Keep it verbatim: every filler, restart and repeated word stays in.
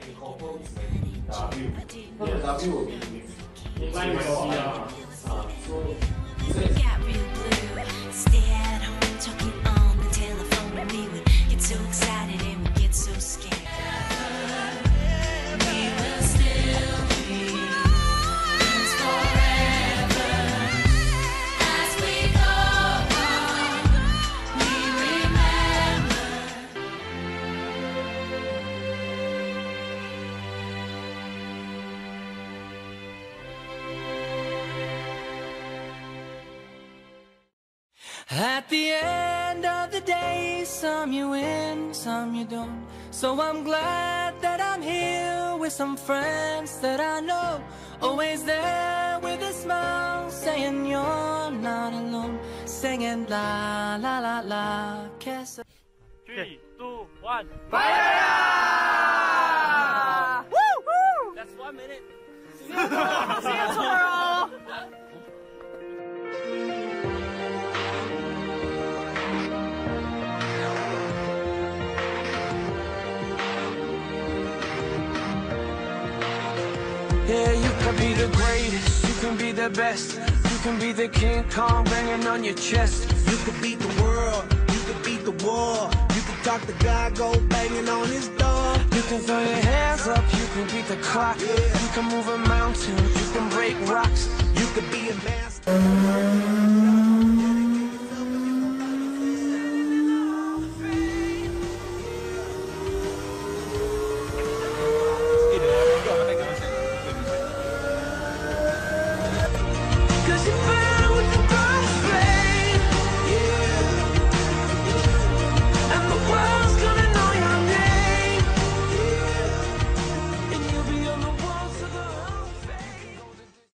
the confirm is like W. Because the W will be with line with C R. Uh, so so it's Got real blue. Stay at home talking on the telephone, and we would get so excited and we get so scared. We will still be friends forever. As we go on, we remember. At the end of the day, some you win, some you don't. So I'm glad that I'm here with some friends that I know. Always there with a smile, saying you're not alone. Singing la la la la, kiss. Three, two, one. Fire! Woo woo! That's one minute. See you tomorrow. See you tomorrow. Yeah, you can be the greatest, you can be the best, you can be the King Kong banging on your chest. You could beat the world, you could beat the war. You could talk to God, go banging on his door. You can throw your hands up, you can beat the clock. Yeah. You can move a mountain, you can break rocks. You could be a master.